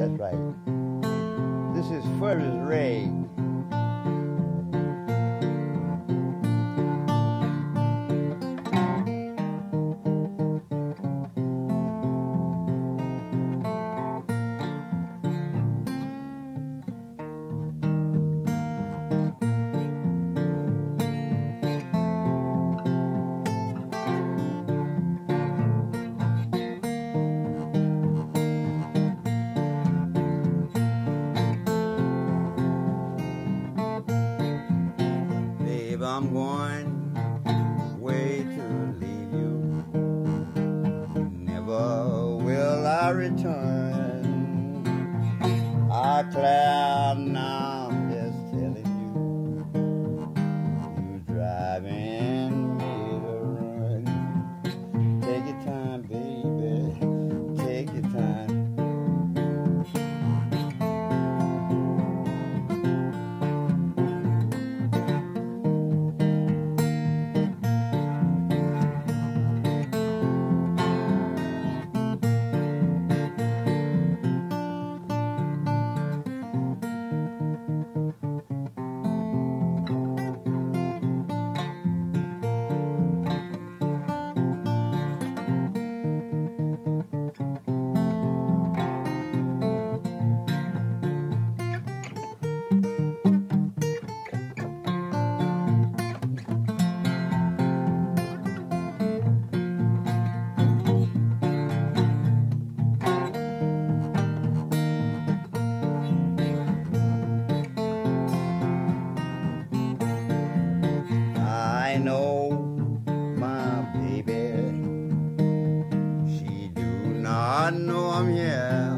That's right. This is Furnace Ray. I'm going way to leave you. Never will I return. I cloud now, I'm just telling you. You driving me to run. Take your time, baby. Take your time. I know my baby, she do not know I'm here,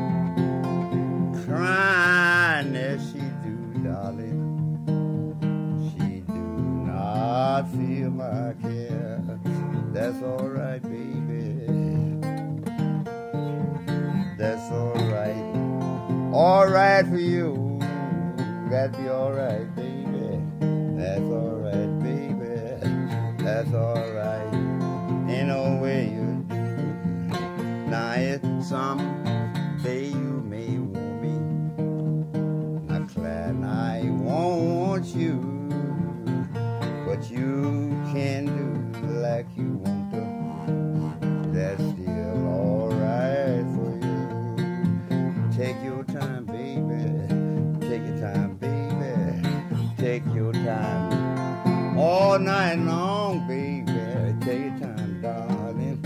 crying as she do, darling. She do not feel my care. That's all right, baby. That's all right. All right for you. That'd be all right, baby. That's all right, baby. That's all right. Ain't no way you do. Now it's someday you may want me. Now, Clan, I won't want you, but you can do like you want to. That's still all right for you. Take your time, baby. Take your time, baby. Take your time. All night long, baby. Take your time, darling.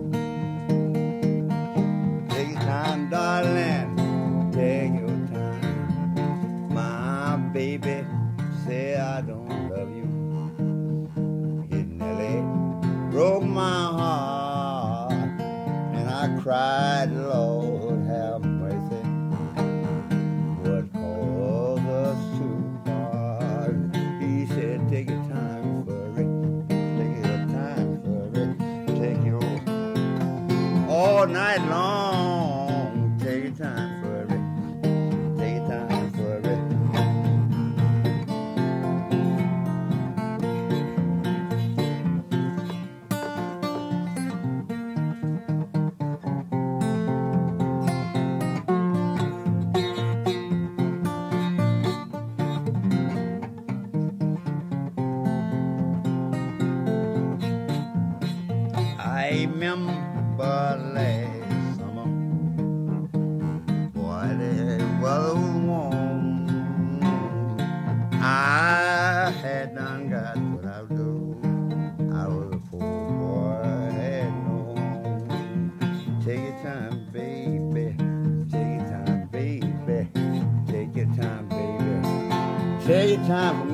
Take your time, darling. Take your time. My baby say I don't love you. It nearly broke my heart, and I cried, Lord have mercy. What caused us to part? He said, take your time for it. Take your time for it. Take your all night long. Take your time for it. Take your time for it. I remember last summer, boy, the weather was warm. I had done got what I would do. I was a poor boy, had no home. Take your time, baby. Take your time, baby. Take your time, baby. Take your time for me.